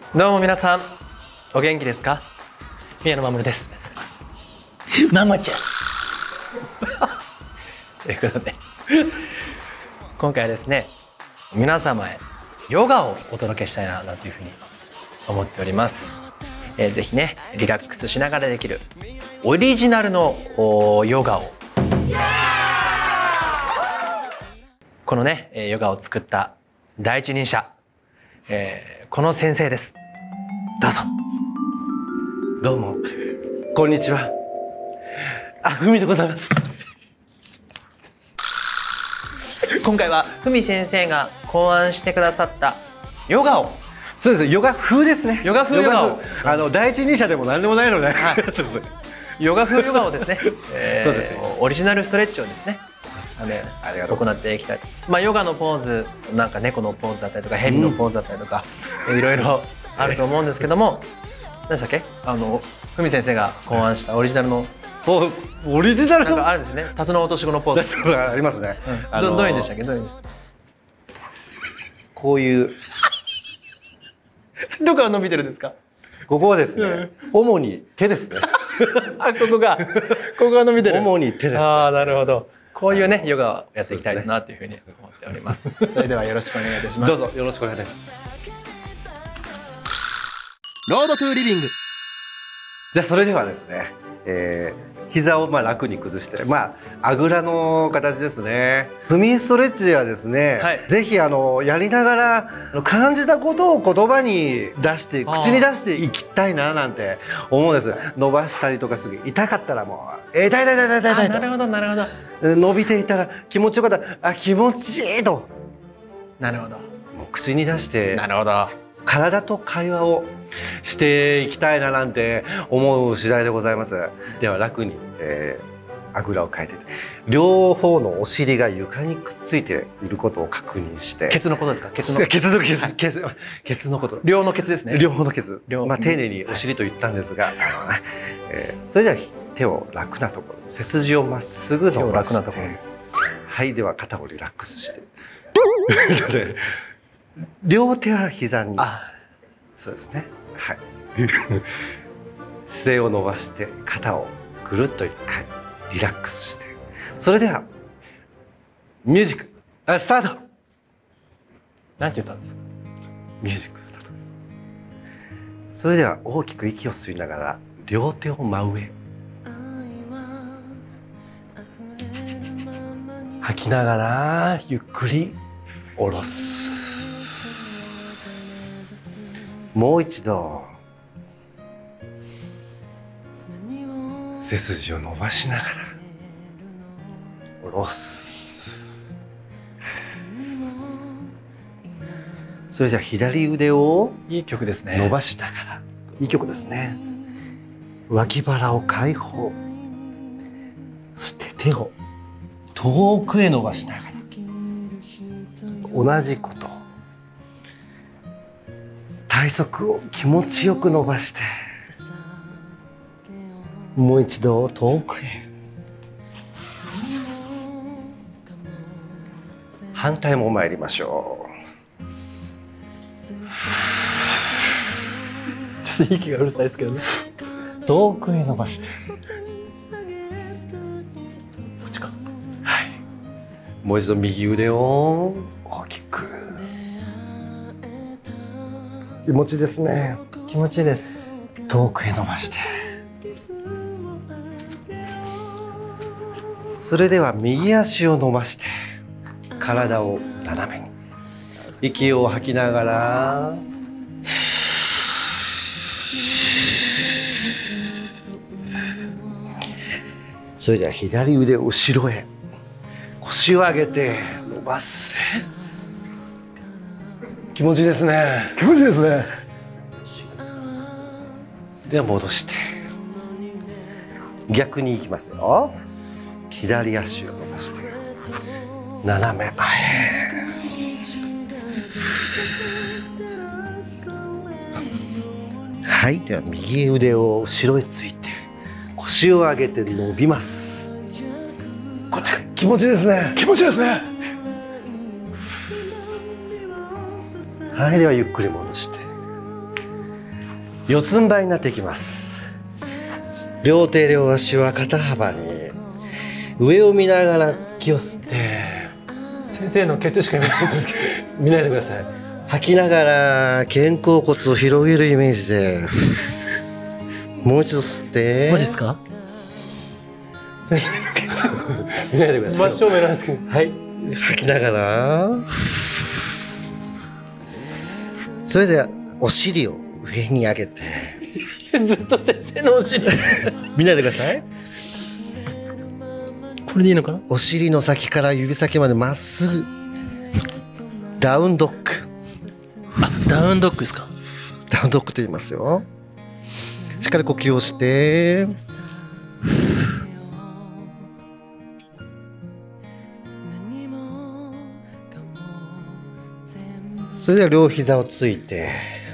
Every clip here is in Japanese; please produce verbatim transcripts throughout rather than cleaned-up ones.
どうも皆さん、お元気ですか？宮野真守です。ママちゃんということで今回はですね、皆様へヨガをお届けしたいなというふうに思っております。えー、ぜひね、リラックスしながらできるオリジナルのヨガを、このねヨガを作った第一人者、えー、この先生です。どうぞ。 どうもこんにちは。あふみでございます。 今回はふみ先生が考案してくださったヨガを、 そうですね、ヨガ風ですね。 ヨガ風ヨガを、 あの第一人者でも何でもないので、はい、 ヨガ風ヨガをですね、えー、 そうですね、 オリジナルストレッチをですね、あのありがとうございます。 行っていきたい。まあヨガのポーズ、なんか猫のポーズだったりとか蛇のポーズだったりとか、うん、いろいろあると思うんですけども、何でしたっけ、あのふみ先生が考案したオリジナルの、 オリジナルのなんかあるんですね。タツノオトシゴのポーズありますね。 うん、どどういうんでしたっけ？どういうんこういうどこが伸びてるんですか？ ここはですね、うん、主に手ですね。 あ、ここがここが伸びてる。 主に手です、ね。 ああ、なるほど。こういうねヨガをやっていきたいなというふうに思っております。それではよろしくお願いいたします。 どうぞよろしくお願いします。 ロードトゥーリビング。 じゃあそれではですね、えー、膝をまあ楽に崩して、まああぐらの形ですね。踏みストレッチではですね、はい、ぜひあのやりながら感じたことを言葉に出して口に出していきたいななんて思うんです。伸ばしたりとかする、痛かったらもう痛い痛い痛い痛い痛い痛いと。 なるほどなるほど。伸びていたら気持ちよかったらあ気持ちいいと。 なるほど。 もう口に出して。 なるほど。 体と会話をしていきたいななんて思う次第でございます。では楽に、えー、あぐらをかいて両方のお尻が床にくっついていることを確認して。 ケツのことですか？ケツのケツのケツケツケツのこと。 両のケツですね。 両方のケツ。まあ丁寧にお尻と言ったんですが、えー、それでは手を楽なところ、背筋をまっすぐ伸ばして。はい、では肩をリラックスして。両手は膝に。そうですね。はい。姿勢を伸ばして肩をぐるっと一回リラックスして。それではミュージックあスタート。 なんて言ったんですか？ ミュージックスタートです。それでは大きく息を吸いながら両手を真上。吐きながらゆっくり下ろす。もう一度背筋を伸ばしながら下ろす。それじゃあ左腕をいい曲ですね。 伸ばしながら、いい曲ですね。脇腹を解放。そして手を遠くへ伸ばしながら同じこと。体側を気持ちよく伸ばして、もう一度遠くへ。反対も参りましょう。ちょっと息がうるさいですけどね。遠くへ伸ばして、こっちか。はい。もう一度右腕を大きく。気持ちいいですね。 気持ちいいです。 遠くへ伸ばして。それでは右足を伸ばして体を斜めに。息を吐きながらそれでは左腕を後ろへ。腰を上げて伸ばす。気持ちいいですね。気持ちいいですね。では戻して逆にいきますよ。左足を伸ばして斜め前へ。はい、では右腕を後ろへついて腰を上げて伸びます。こっち気持ちいいですね。気持ちいいですね。はい、ではゆっくり戻して四つん這いになっていきます。両手両足は肩幅に、上を見ながら息を吸って、 先生のケツしか見ないんですけど見ないでください。吐きながら肩甲骨を広げるイメージで、もう一度吸って。 マジですか？先生のケツ見ないでください。真正面なんですけど。 はい。吐きながら、それでお尻を上に上げて。 ずっと先生のお尻見ないでください。 これでいいのかな？ お尻の先から指先までまっすぐ。ダウンドッグ。 あ、ダウンドッグですか？ ダウンドッグと言いますよ。しっかり呼吸をして、それでは両膝をついて、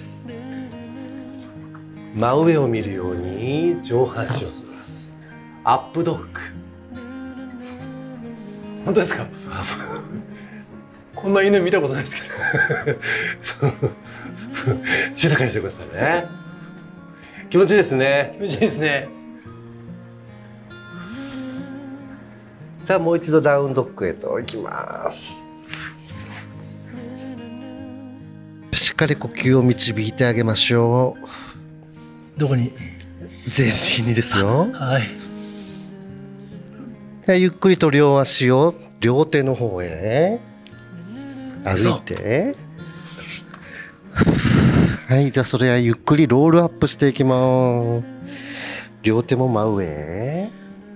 真上を見るように上半身を反らす。アップドッグ。 本当ですか？こんな犬見たことないですけど静かにしてくださいね。気持ちいいですね。 気持ちいいですね。 さあもう一度ダウンドッグへと行きます。しっかり呼吸を導いてあげましょう。 どこに？ 全身にですよ。 はい。 ゆっくりと両足を両手の方へ歩いて、はい、じゃあそれはゆっくりロールアップしていきます。両手も真上へ、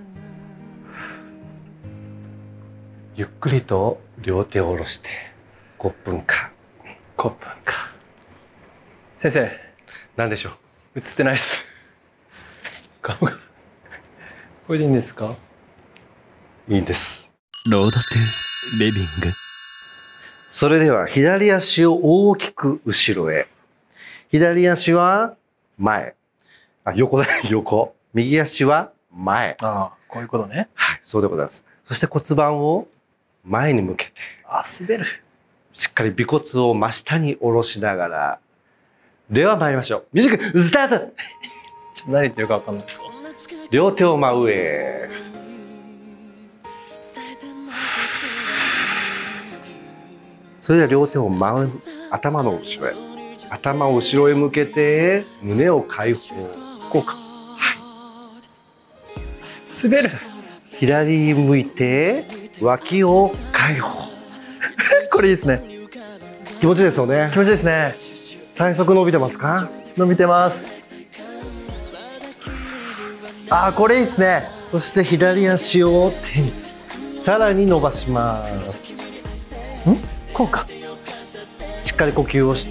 ゆっくりと両手を下ろしてごふんかん。 ごふんか。先生、 何でしょう？ 映ってないっす。顔がこれでいいんですか？ いいんです。 ロードトゥリビング。 それでは左足を大きく後ろへ。左足は前。あ、横だ、横。右足は前。 ああ、こういうことね。 はい、そうでございます。そして骨盤を前に向けて。 あ、滑る。 しっかり尾骨を真下に下ろしながら。では参りましょう。ミュージックスタート。 ちょっと何言ってるかわかんない。 両手を真上へ。それでは両手を真頭の後ろへ。頭を後ろへ向けて胸を開放。こうか。はい。 滑る。 左に向いて脇を開放。 これいいですね。 気持ちいいですよね。 気持ちいいですね。 体側伸びてますか？ 伸びてます。あー、これいいですね。 そして左足を手にさらに伸ばします。 ん？こうか。 しっかり呼吸をして。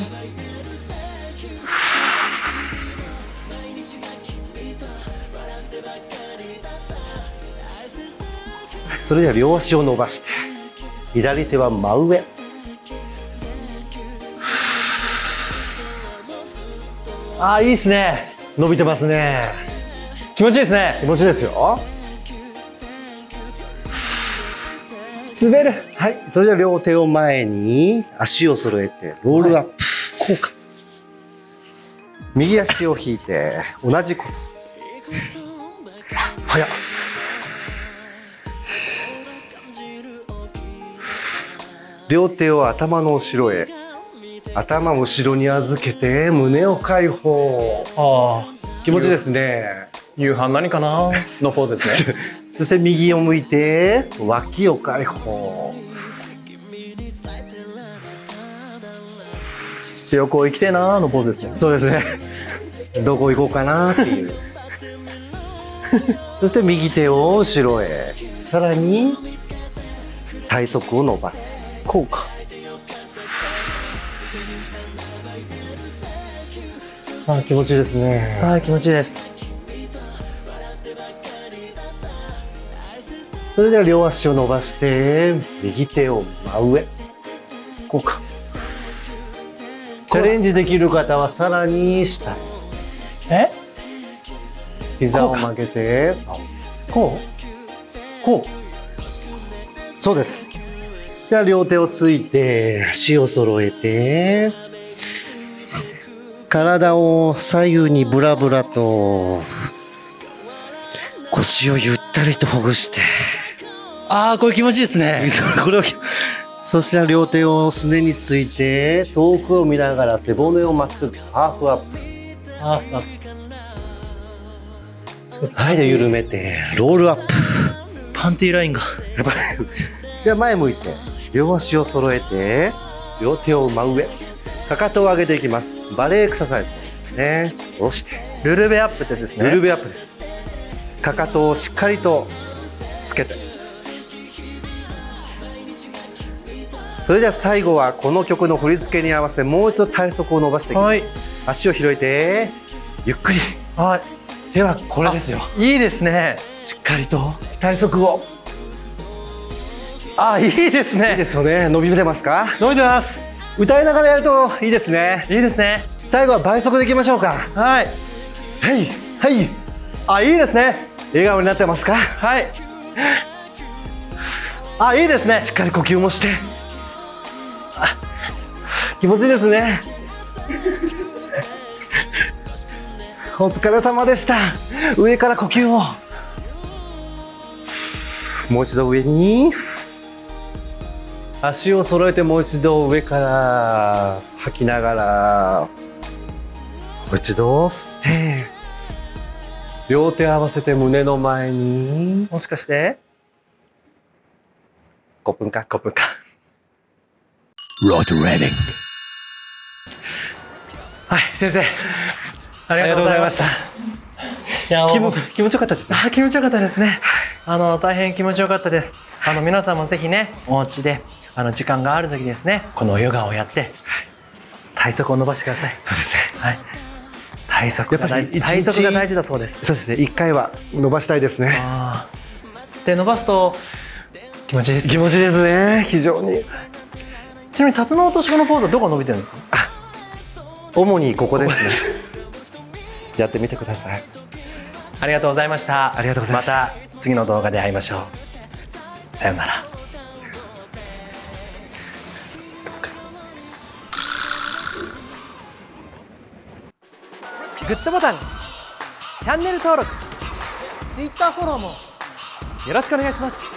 それでは両足を伸ばして、左手は真上。 あー、いいですね。 伸びてますね。 気持ちいいですね。 気持ちいいですよ。 滑る。 はい、それでは両手を前に足を揃えてロールアップ、はい、こうか。右足を引いて同じこと。早っ。両手を頭の後ろへ、頭を後ろに預けて胸を開放。 ああ、気持ちいいですね。 夕飯何かなのポーズですね。 そして右を向いて脇を開放。 旅行行きてえなーのポーズですね。 そうですね。どこ行こうかなっていう。そして右手を後ろへ、さらに体側を伸ばす。 こうか。 あー、気持ちいいですね。 はい、気持ちいいです。 それでは両足を伸ばして右手を真上。こうか。チャレンジできる方はさらに下。 え？ 膝を曲げて、 こう？こう？そうです。では両手をついて足を揃えて体を左右にブラブラと腰をゆったりとほぐして、 ああ、これ気持ちいいですね。 これをそしたら両手をすねについて遠くを見ながら背骨をまっすぐハーフアップ。 ハーフアップ。 はい、で緩めてロールアップ。 パンティーラインが。 やばい。では前向いて両足を揃えて両手を真上、かかとを上げていきます。バレーエクササイズですね。下ろしてルルベアップってですね。 ルルベアップです。かかとをしっかりとつけて、それでは最後はこの曲の振り付けに合わせてもう一度体側を伸ばしていきます、はい、足を広いてゆっくり、はい、ではこれですよ。 いいですね。 しっかりと体側を、 あ、いいですね。 いいですよね。伸びてますか？ 伸びてます。 歌いながらやるといいですね。 いいですね。 最後は倍速でいきましょうか。 はいはいはい。あ、いいですね。笑顔になってますか？ はい。あ、いいですね。 しっかり呼吸もして、あ、気持ちいいですね。お疲れ様でした。上から呼吸を、もう一度上に足を揃えて、もう一度上から吐きながらもう一度吸って、両手合わせて胸の前に。 もしかしてごぷんかごぷんか。 ロートレーディング。はい、先生ありがとうございました。いや、 気持気持ちよかったですね。 あ、気持ちよかったですね。あの大変気持ちよかったです。あの皆さんもぜひね、お家であの時間がある時ですね、このヨガをやって体側を伸ばしてください。 そうですね。 はい。体側が大事。体側が大事だそうです。 そうですね。一回は伸ばしたいですね。 あで伸ばすと気持ちいいです。 気持ちいいですね。非常に。 ちなみにタツノオトシゴのポーズはどこ伸びてるんですか？ あ、主にここですね。やってみてください。 ありがとうございました。 ありがとうございました。 また次の動画で会いましょう。さようなら。グッドボタン、チャンネル登録、ツイッターフォローもよろしくお願いします。